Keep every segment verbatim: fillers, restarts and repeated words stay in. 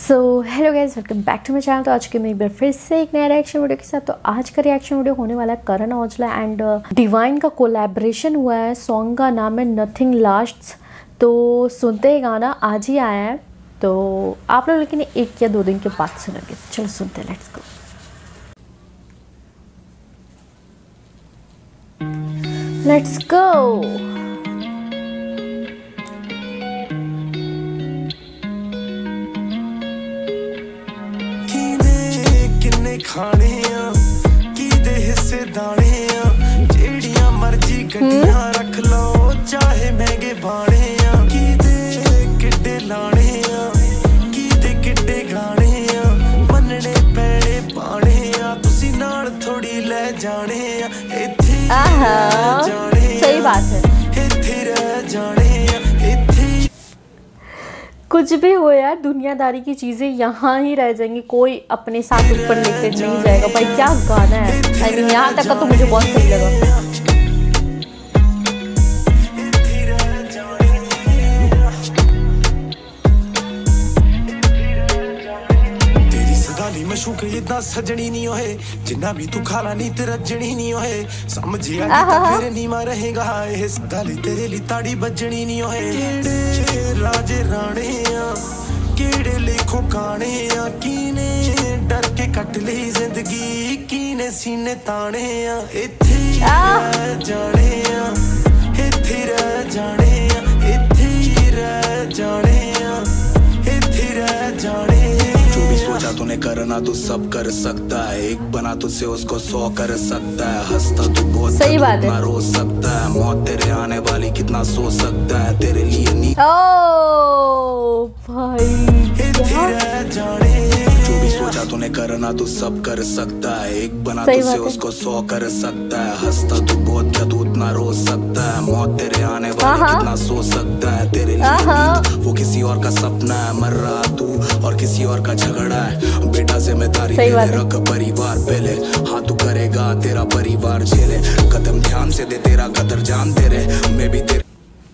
So hello guys, welcome back to my channel. तो आज के मैं एक बार फिर से एक नया रिएक्शन वीडियो के साथ। तो आज का रिएक्शन वीडियो होने वाला है करण औजला एंड डिवाइन का कोलैबोरेशन हुआ है। सॉन्ग का नाम है नथिंग लास्ट्स। तो सुनते ही गाना आज ही आया है, तो आप लोग लेकिन एक या दो दिन के बाद सुनेंगे। चलो सुनते हैं, लेट्स गो। Let's go. खाने कीदे हिस्से दाने जेड़ियां मर्जी गड्डियां रख लो चाहे महंगे बाणे कीदे किड्डे लाने कीदे किड्डे गाने मनने पैणे पाने तुसी नाल थोड़ी ले जाने इत्थे जाने। सही बात है, इत्थे रह जाने। कुछ भी हो यार, दुनियादारी की चीजें यहाँ ही रह जाएंगी, कोई अपने साथ ऊपर लेकर नहीं जाएगा। भाई क्या गाना है, आई मीन यहाँ तक का तो मुझे बहुत सही लगा। मशूक इदा सजनी नहीं होए जिन्ना भी तू खाला नी ते रजनी नहीं होए समझ आ गया फिर नीवा रहेगा ये सदाली तेरे ली ताड़ी बजनी नहीं होए केड़े राजे राणे केड़े लेखों काने कीने डर के कट ली जिंदगी कीने सीने ताने इत्थे रह जाने इत्थे रह जाने इत्थे रह जाने इत्थे रह जाने। सोचा तूने करना तू सब कर सकता है, एक बना तुझसे उसको सौ कर सकता है। हंसता तू बहुत सही बात है, रो सकता है। मौत तेरे आने वाली कितना सो सकता है तेरे लिए नी ओ भाई जाने। जो भी सोचा तूने करना तू सब कर सकता है, एक बना तुझसे उसको सौ कर सकता है। हंसता तू बहुत क्या तू उतना रो सकता है। मौत तेरे आने वाली कितना सो सकता है तेरे लिए वो किसी और का सपना है। मर रहा तू और किसी और का झगड़ा है। बेटा जिम्मेदारी रख परिवार पहले, हाँ तू करेगा तेरा परिवार झेले। कदम ध्यान से दे तेरा कदर जान तेरे मैं भी तेरे।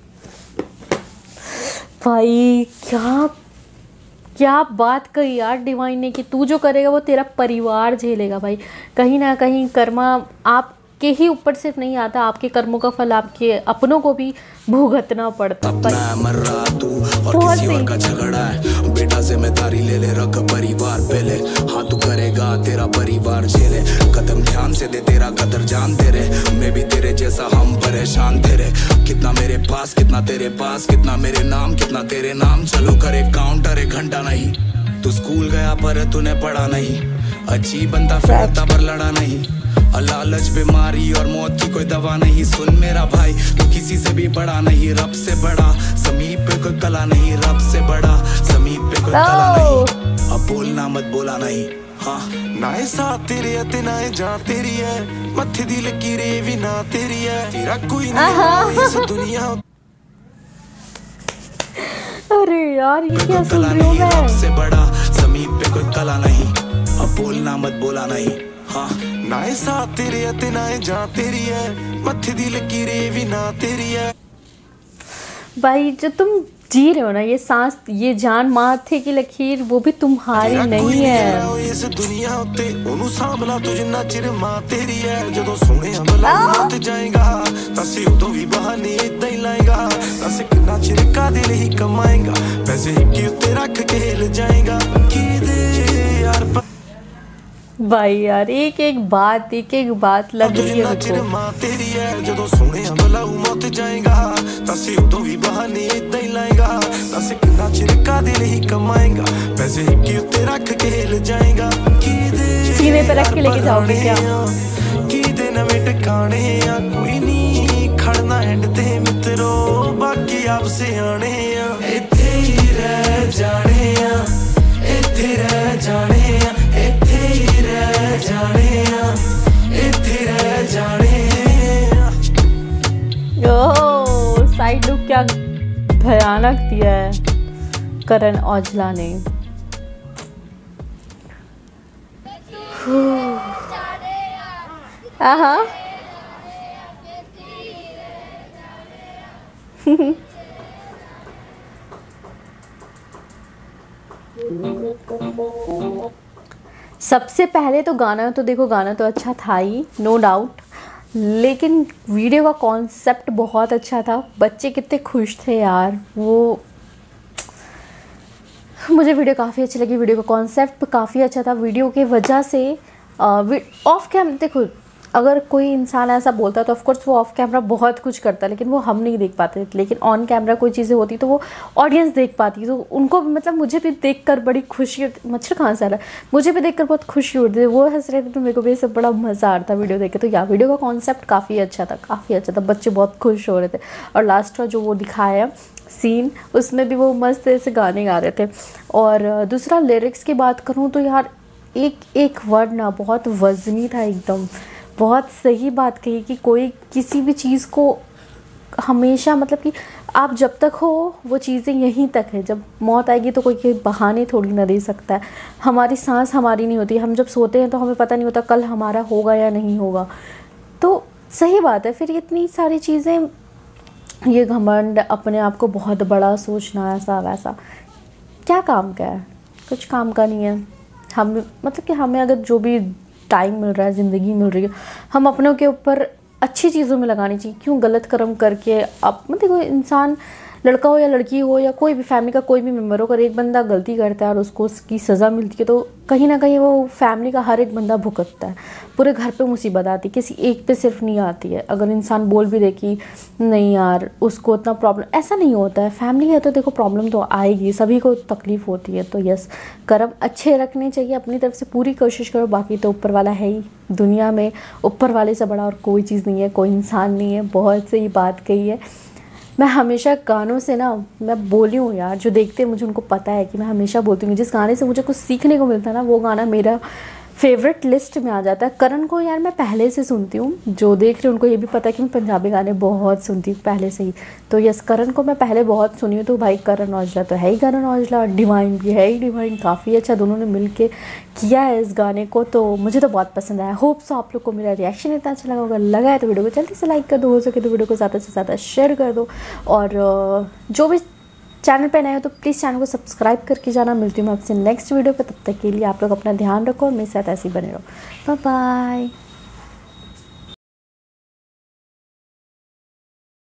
भाई क्या क्या बात कही यार डिवाइन ने कि तू जो करेगा वो तेरा परिवार झेलेगा। भाई कहीं ना कहीं कर्मा आपके ही ऊपर सिर्फ नहीं आता, आपके कर्मों का फल आपके अपनों को भी भुगतना पड़ता है। मर रहा तू और किसी और का झगड़ा है। बेटा जिम्मेदारी ले ले रख परिवार पहले, हाँ तू करेगा तेरा परिवार झेले। कदम ध्यान से दे तेरा कदर जान तेरे मैं भी तेरे जैसा हम परेशान तेरे। कितना मेरे पास कितना तेरे पास, कितना मेरे नाम कितना तेरे नाम। चलो करे काउंट अरे घंटा नहीं। तू स्कूल गया पर तूने पढ़ा नहीं, अच्छी बनता फिरता पर लड़ा नहीं। लालच बीमारी और मौत की कोई दवा नहीं। सुन मेरा भाई तू किसी से भी बड़ा नहीं, रब से बड़ा समीप पे कोई कला नहीं। रब से बड़ा समीप पे कोई कला नहीं। अब बोलना मत बोला नहीं, हाँ ना साथ तेरे अते ना जा तेरी है। मत्थे दी लकीरें भी ना तेरी है। तेरा कोई नहीं इस दुनिया। अरे यार ये क्या सुन रही हूँ मैं। रब से बड़ा समीप पे कोई कला नहीं। अब बोलना मत बोला नहीं, हाँ ना साथ तेरे अते ना जा तेरी है। मत्थे दी लकीरें भी ना तेरी है। भाई जो तुम जी रहे हो ना, ये सांस ये जान माथे की लकीर वो भी तुम्हारी नहीं है। इस दुनिया उत्ते ओनू सांभला तू जिन्ना चिर मां तेरी है। जदों सोहणिया भला मत जाएगा तसे उदों भी बहाने इदां ही लाएगा। तसे किन्ना चिर कादे लई कमाएगा, पैसे हिक्के उत्ते रख के हिल जाएगा। कीदे यार भाई यार एक एक बात एक एक बात लग रही है मुझको। मां तेरी है जदों सोहणिया भला मत जाएगा तसे उदों भी बहाने इदां ही लाएगा। तसे किन्ना चिर कादे लई कमाएगा, पैसे हिक्के उत्ते रख के हिल जाएगा। कीदे सीने पे रख के लेके जाओगे क्या? कीदे नवें टकाने कोई नहीं खड़ना एंड ते मित्रो बाकी आप से आने। इत्थे ही रह जाने इत्थे रह जाने इत्थे ही रह जाने इत्थे रह जाने। ओह साइड लुक क्या भयानक दिया है करण औजला ने। आहा सबसे पहले तो गाना तो देखो, गाना तो अच्छा था ही, नो डाउट, लेकिन वीडियो का कॉन्सेप्ट बहुत अच्छा था। बच्चे कितने खुश थे यार, वो मुझे वीडियो काफ़ी अच्छी लगी। वीडियो का कॉन्सेप्ट काफ़ी अच्छा था। वीडियो की वजह से ऑफ कैमरा, देखो अगर कोई इंसान ऐसा बोलता है तो ऑफकोर्स वो ऑफ कैमरा बहुत कुछ करता है, लेकिन वो हम नहीं देख पाते, लेकिन ऑन कैमरा कोई चीज़ें होती तो वो ऑडियंस देख पाती, तो उनको मतलब मुझे भी देखकर बड़ी खुशी होती। मच्छर कहाँ से आ रहा है, मुझे भी देखकर बहुत खुशी होती है। वो हंस रहे थे तो मेरे को भी सब बड़ा मज़ा आ रहा था वीडियो देख के। तो या वीडियो का कॉन्सेप्ट काफ़ी अच्छा था, काफ़ी अच्छा था, बच्चे बहुत खुश हो रहे थे। और लास्ट का जो वो दिखाया सीन, उसमें भी वो मस्त ऐसे गाने गा रहे थे। और दूसरा लिरिक्स की बात करूँ तो यार एक एक वर्ड ना बहुत वज़नी था एकदम। बहुत सही बात कही कि कोई किसी भी चीज़ को हमेशा, मतलब कि आप जब तक हो वो चीज़ें यहीं तक है, जब मौत आएगी तो कोई के बहाने थोड़ी ना दे सकता है। हमारी सांस हमारी नहीं होती, हम जब सोते हैं तो हमें पता नहीं होता कल हमारा होगा या नहीं होगा। तो सही बात है। फिर इतनी सारी चीज़ें, ये घमंड, अपने आप को बहुत बड़ा सोचना, ऐसा वैसा, क्या काम का है? कुछ काम का नहीं है। हम मतलब कि हमें अगर जो भी टाइम मिल रहा है, ज़िंदगी मिल रही है, हम अपनों के ऊपर अच्छी चीज़ों में लगानी चाहिए। क्यों गलत कर्म करके आप, मतलब कोई इंसान, लड़का हो या लड़की हो या कोई भी फैमिली का कोई भी मेम्बर हो, अगर एक बंदा गलती करता है और उसको उसकी सज़ा मिलती है तो कहीं ना कहीं वो फैमिली का हर एक बंदा भुगतता है। पूरे घर पे मुसीबत आती है, किसी एक पे सिर्फ नहीं आती है। अगर इंसान बोल भी दे कि नहीं यार उसको इतना प्रॉब्लम, ऐसा नहीं होता है। फैमिली है तो देखो प्रॉब्लम तो आएगी, सभी को तकलीफ़ होती है। तो यस, कर्म अच्छे रखने चाहिए, अपनी तरफ से पूरी कोशिश करो। बाकी तो ऊपर वाला है ही, दुनिया में ऊपर वाले से बड़ा और कोई चीज़ नहीं है, कोई इंसान नहीं है। बहुत सही बात कही है। मैं हमेशा गानों से ना, मैं बोली हूँ यार, जो देखते हैं मुझे उनको पता है कि मैं हमेशा बोलती हूँ जिस गाने से मुझे कुछ सीखने को मिलता है ना, वो गाना मेरा फेवरेट लिस्ट में आ जाता है। करण को यार मैं पहले से सुनती हूँ, जो देख रहे हैं उनको ये भी पता है कि मैं पंजाबी गाने बहुत सुनती हूँ पहले से ही। तो यस, करण को मैं पहले बहुत सुनी हूँ। तो भाई करण औजला तो है ही करण औजला, डिवाइन भी है ही डिवाइन। काफ़ी अच्छा दोनों ने मिल के किया है इस गाने को, तो मुझे तो बहुत पसंद आया। होप सो आप लोग को मेरा रिएक्शन इतना अच्छा लगा होगा। लगा है तो वीडियो को जल्दी से लाइक कर दो, हो सके तो वीडियो को ज़्यादा से ज़्यादा शेयर कर दो। और जो भी चैनल पे नए हो तो प्लीज़ चैनल को सब्सक्राइब करके जाना। मिलती हूँ मैं आपसे नेक्स्ट वीडियो पे, तब तक के लिए आप लोग अपना ध्यान रखो और मेरे साथ ऐसे ही बने रहो। Bye bye.